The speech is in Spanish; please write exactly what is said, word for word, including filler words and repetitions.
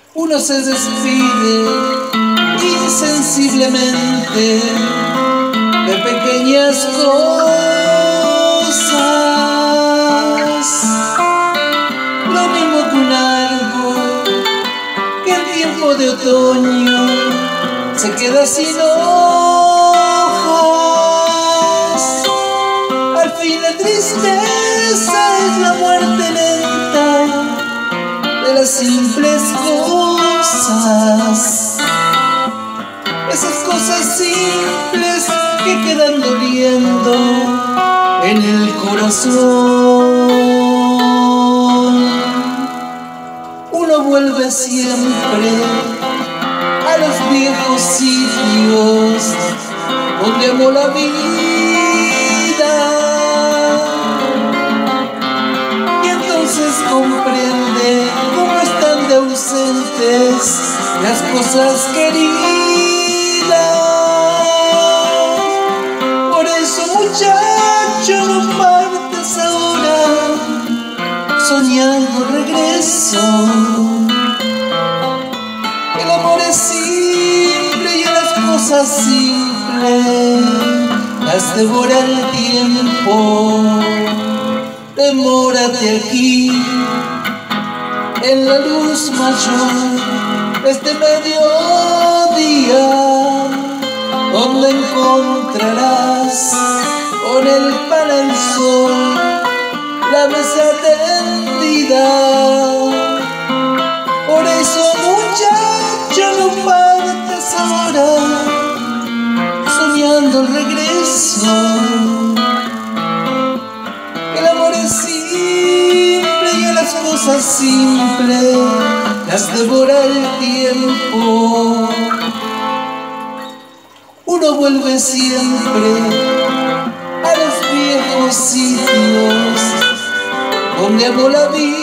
Uno se despide insensiblemente de pequeñas cosas, lo mismo que un árbol que en tiempo de otoño se queda sin hojas. Al fin la tristeza es la muerte lenta de las simples cosas, esas cosas simples que quedan doliendo en el corazón. Uno vuelve siempre a los viejos sitios donde amó la vida, y entonces comprende cómo están de ausentes las cosas queridas. Por eso, muchacho, no partes ahora soñando regreso. El amor es simple y a las cosas simples las devora el tiempo. Demórate aquí en la luz mayor este mediodía, donde encontrarás con el pan al sol la mesa tendida. Por eso, muchacho, no partas ahora soñando el regreso. El amor es simple y a las cosas simples las devora el tiempo. Uno vuelve siempre a los viejos sitios donde amó la vida.